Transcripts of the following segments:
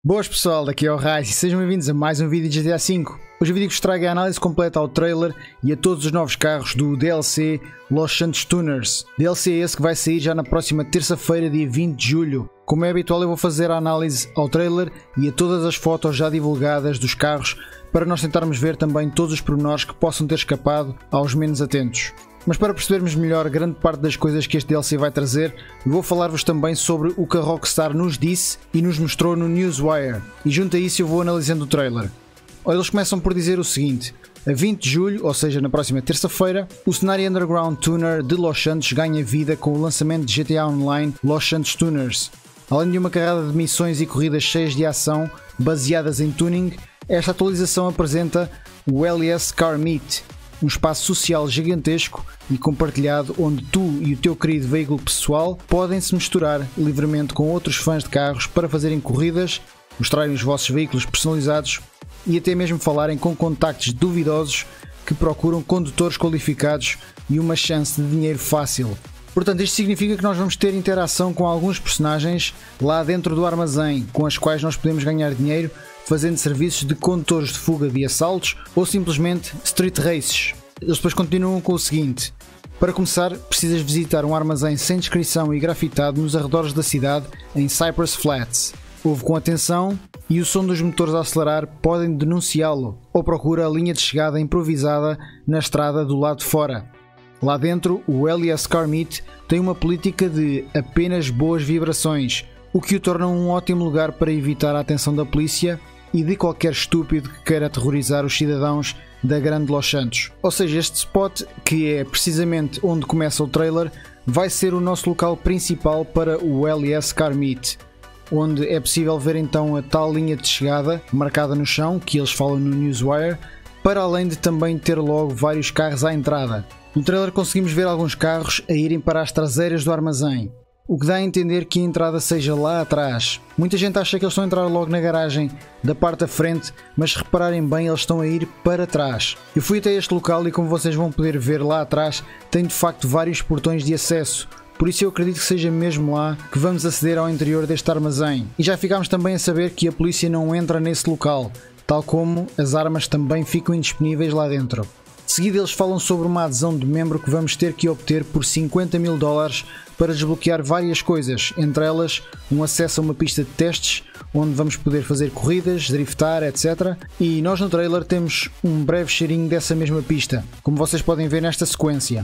Boas pessoal, daqui é o Raiz e sejam bem-vindos a mais um vídeo de GTA V. Hoje o vídeo que vos trago é a análise completa ao trailer e a todos os novos carros do DLC Los Santos Tuners. DLC esse que vai sair já na próxima terça-feira, dia 20 de julho. Como é habitual, eu vou fazer a análise ao trailer e a todas as fotos já divulgadas dos carros para nós tentarmos ver também todos os pormenores que possam ter escapado aos menos atentos. Mas para percebermos melhor grande parte das coisas que este DLC vai trazer, vou falar-vos também sobre o que a Rockstar nos disse e nos mostrou no Newswire. E junto a isso eu vou analisando o trailer. Eles começam por dizer o seguinte: a 20 de julho, ou seja na próxima terça-feira, o cenário Underground Tuner de Los Santos ganha vida com o lançamento de GTA Online Los Santos Tuners. Além de uma carrada de missões e corridas cheias de ação baseadas em tuning, esta atualização apresenta o LS Car Meet, um espaço social gigantesco e compartilhado onde tu e o teu querido veículo pessoal podem se misturar livremente com outros fãs de carros para fazerem corridas, mostrarem os vossos veículos personalizados e até mesmo falarem com contactos duvidosos que procuram condutores qualificados e uma chance de dinheiro fácil. Portanto, isto significa que nós vamos ter interação com alguns personagens lá dentro do armazém, com as quais nós podemos ganhar dinheiro fazendo serviços de condutores de fuga de assaltos ou simplesmente street races. Eles depois continuam com o seguinte: para começar, precisas visitar um armazém sem descrição e grafitado nos arredores da cidade em Cypress Flats. Ouve com atenção e o som dos motores a acelerar podem denunciá-lo, ou procura a linha de chegada improvisada na estrada do lado de fora. Lá dentro, o LS Car Meet tem uma política de apenas boas vibrações, o que o torna um ótimo lugar para evitar a atenção da polícia e de qualquer estúpido que queira aterrorizar os cidadãos da grande Los Santos. Ou seja, este spot, que é precisamente onde começa o trailer, vai ser o nosso local principal para o LS Car Meet, onde é possível ver então a tal linha de chegada marcada no chão, que eles falam no Newswire, para além de também ter logo vários carros à entrada. No trailer conseguimos ver alguns carros a irem para as traseiras do armazém, o que dá a entender que a entrada seja lá atrás. Muita gente acha que eles estão a entrar logo na garagem da parte da frente, mas se repararem bem, eles estão a ir para trás. Eu fui até este local e, como vocês vão poder ver lá atrás, tem de facto vários portões de acesso. Por isso eu acredito que seja mesmo lá que vamos aceder ao interior deste armazém. E já ficámos também a saber que a polícia não entra nesse local, tal como as armas também ficam indisponíveis lá dentro. De seguida eles falam sobre uma adesão de membro que vamos ter que obter por $50.000 para desbloquear várias coisas, entre elas um acesso a uma pista de testes, onde vamos poder fazer corridas, driftar, etc. E nós no trailer temos um breve cheirinho dessa mesma pista, como vocês podem ver nesta sequência.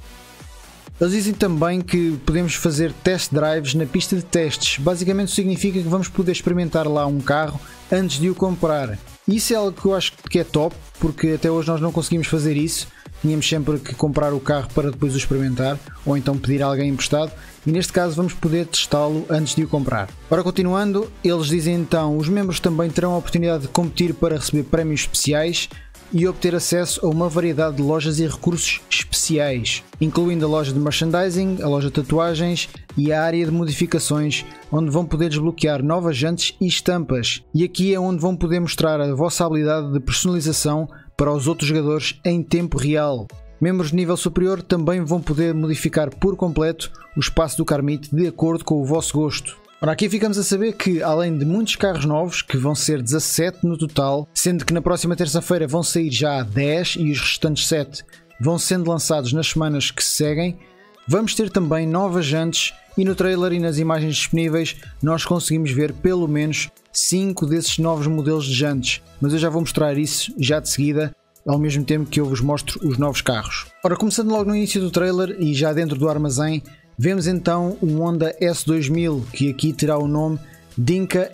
Eles dizem também que podemos fazer test drives na pista de testes. Basicamente significa que vamos poder experimentar lá um carro antes de o comprar. Isso é algo que eu acho que é top, porque até hoje nós não conseguimos fazer isso. Tínhamos sempre que comprar o carro para depois o experimentar, ou então pedir a alguém emprestado, e neste caso vamos poder testá-lo antes de o comprar. Ora, continuando, eles dizem então: os membros também terão a oportunidade de competir para receber prémios especiais e obter acesso a uma variedade de lojas e recursos especiais, incluindo a loja de merchandising, a loja de tatuagens e a área de modificações, onde vão poder desbloquear novas jantes e estampas. E aqui é onde vão poder mostrar a vossa habilidade de personalização para os outros jogadores em tempo real. Membros de nível superior também vão poder modificar por completo o espaço do Car Meet de acordo com o vosso gosto. Ora, aqui ficamos a saber que, além de muitos carros novos, que vão ser 17 no total, sendo que na próxima terça-feira vão sair já 10 e os restantes 7 vão sendo lançados nas semanas que se seguem, vamos ter também novas jantes e no trailer e nas imagens disponíveis nós conseguimos ver pelo menos 5 desses novos modelos de jantes, mas eu já vou mostrar isso já de seguida, ao mesmo tempo que eu vos mostro os novos carros. Ora, começando logo no início do trailer e já dentro do armazém, vemos então um Honda S2000, que aqui terá o nome Dinka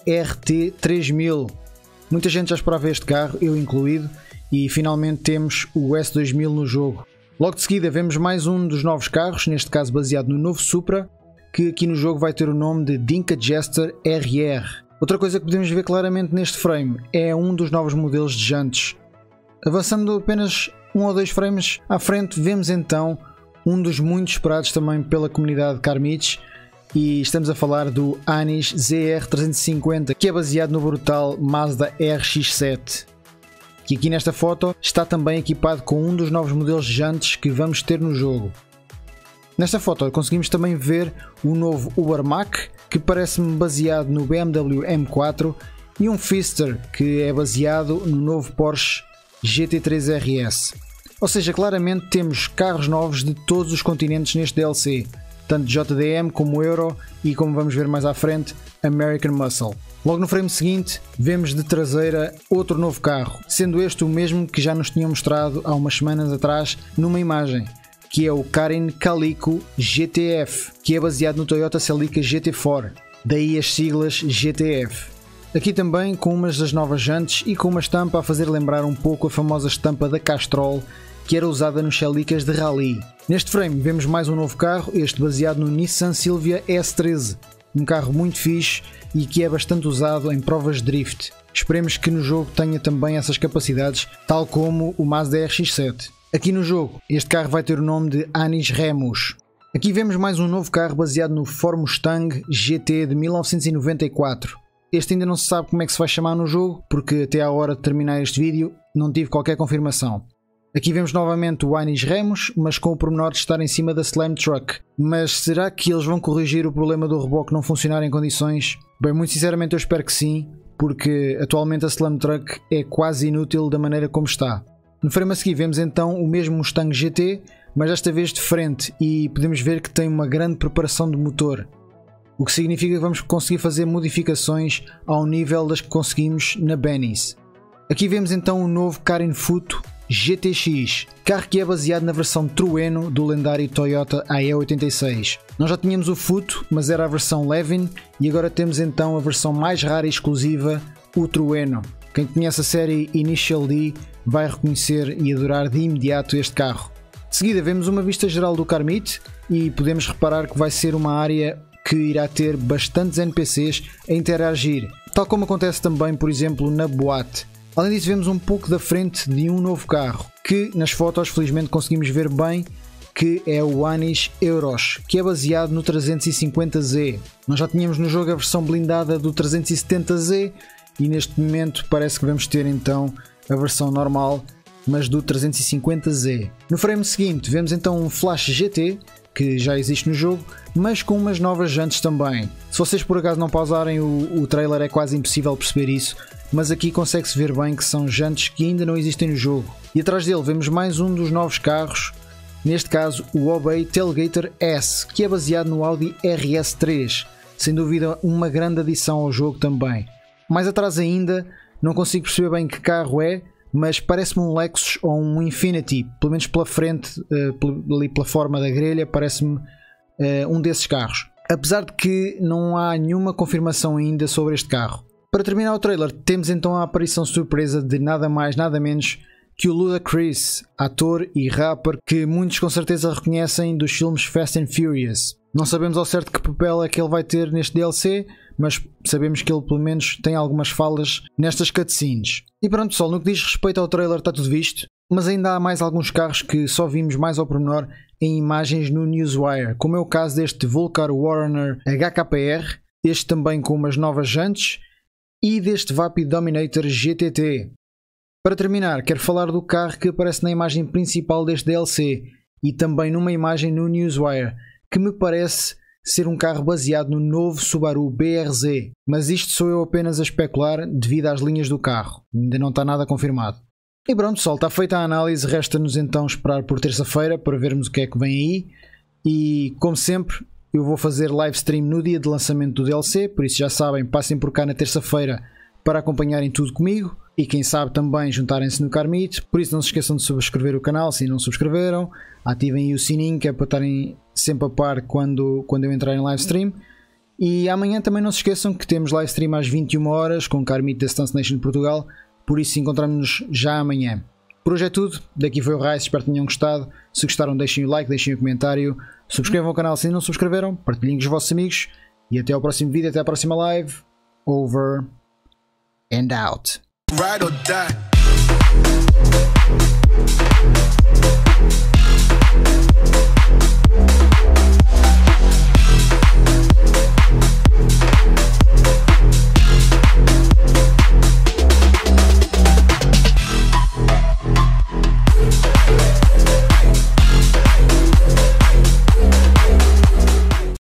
RT3000. Muita gente já esperava este carro, eu incluído, e finalmente temos o S2000 no jogo. Logo de seguida vemos mais um dos novos carros, neste caso baseado no novo Supra, que aqui no jogo vai ter o nome de Dinka Jester RR. Outra coisa que podemos ver claramente neste frame é um dos novos modelos de jantes. Avançando apenas um ou dois frames à frente, vemos então um dos muito esperados também pela comunidade Car Meets, e estamos a falar do Anis ZR350, que é baseado no brutal Mazda RX-7, que aqui nesta foto está também equipado com um dos novos modelos de jantes que vamos ter no jogo. Nesta foto conseguimos também ver o novo Uber Mach, que parece-me baseado no BMW M4 e um Fister, que é baseado no novo Porsche GT3 RS. Ou seja, claramente temos carros novos de todos os continentes neste DLC, tanto JDM como Euro e, como vamos ver mais à frente, American Muscle. Logo no frame seguinte, vemos de traseira outro novo carro, sendo este o mesmo que já nos tinham mostrado há umas semanas atrás numa imagem, que é o Karin Calico GTF, que é baseado no Toyota Celica GT4, daí as siglas GTF. Aqui também com umas das novas jantes e com uma estampa a fazer lembrar um pouco a famosa estampa da Castrol, que era usada nos Celicas de Rally. Neste frame vemos mais um novo carro, este baseado no Nissan Silvia S13, um carro muito fixe e que é bastante usado em provas de drift. Esperemos que no jogo tenha também essas capacidades, tal como o Mazda RX-7. Aqui no jogo, este carro vai ter o nome de Anis Remus. Aqui vemos mais um novo carro baseado no Ford Mustang GT de 1994. Este ainda não se sabe como é que se vai chamar no jogo, porque até à hora de terminar este vídeo não tive qualquer confirmação. Aqui vemos novamente o Anis Remus, mas com o pormenor de estar em cima da Slam Truck. Mas será que eles vão corrigir o problema do reboque não funcionar em condições? Bem, muito sinceramente eu espero que sim, porque atualmente a Slam Truck é quase inútil da maneira como está. No frame a seguir vemos então o mesmo Mustang GT, mas desta vez de frente, e podemos ver que tem uma grande preparação de motor, o que significa que vamos conseguir fazer modificações ao nível das que conseguimos na Benny's. Aqui vemos então o novo Karin Futo GTX, carro que é baseado na versão Trueno do lendário Toyota AE86. Nós já tínhamos o Futo, mas era a versão Levin, e agora temos então a versão mais rara e exclusiva, o Trueno. Quem conhece a série Initial D vai reconhecer e adorar de imediato este carro. De seguida vemos uma vista geral do Carmite e podemos reparar que vai ser uma área que irá ter bastantes NPCs a interagir, tal como acontece também, por exemplo, na boate. Além disso, vemos um pouco da frente de um novo carro, que nas fotos felizmente conseguimos ver bem, que é o Anis Euros, que é baseado no 350Z. Nós já tínhamos no jogo a versão blindada do 370Z e neste momento parece que vamos ter então a versão normal, mas do 350Z. No frame seguinte vemos então um Flash GT, que já existe no jogo, mas com umas novas jantes também. Se vocês por acaso não pausarem o trailer é quase impossível perceber isso, mas aqui consegue-se ver bem que são jantes que ainda não existem no jogo. E atrás dele vemos mais um dos novos carros, neste caso o Obey Tailgater S, que é baseado no Audi RS3, sem dúvida uma grande adição ao jogo também. Mais atrás ainda, não consigo perceber bem que carro é, mas parece-me um Lexus ou um Infiniti, pelo menos pela frente, ali pela forma da grelha, parece-me um desses carros. Apesar de que não há nenhuma confirmação ainda sobre este carro. Para terminar o trailer, temos então a aparição surpresa de nada mais nada menos que o Ludacris, ator e rapper que muitos com certeza reconhecem dos filmes Fast and Furious. Não sabemos ao certo que papel é que ele vai ter neste DLC, mas sabemos que ele pelo menos tem algumas falas nestas cutscenes. E pronto pessoal, no que diz respeito ao trailer está tudo visto, mas ainda há mais alguns carros que só vimos mais ao pormenor em imagens no Newswire, como é o caso deste Volcar Warner HKR, este também com umas novas jantes, e deste Vapid Dominator GTT. Para terminar, quero falar do carro que aparece na imagem principal deste DLC e também numa imagem no Newswire, que me parece ser um carro baseado no novo Subaru BRZ, mas isto sou eu apenas a especular devido às linhas do carro, ainda não está nada confirmado. E pronto pessoal, está feita a análise, resta-nos então esperar por terça-feira para vermos o que é que vem aí, e como sempre eu vou fazer live stream no dia de lançamento do DLC, por isso já sabem, passem por cá na terça-feira para acompanharem tudo comigo e quem sabe também juntarem-se no Carmite, por isso não se esqueçam de subscrever o canal se não subscreveram, ativem aí o sininho que é para estarem sempre a par quando eu entrar em live stream, e amanhã também não se esqueçam que temos live stream às 21 horas com o Carmite da Stance Nation de Portugal, por isso encontramos-nos já amanhã. Por hoje é tudo, daqui foi o Rice, espero que tenham gostado, se gostaram deixem o like, deixem o comentário, subscrevam o canal se não subscreveram, partilhem com os vossos amigos e até ao próximo vídeo, até à próxima live, over and out. Ride or die.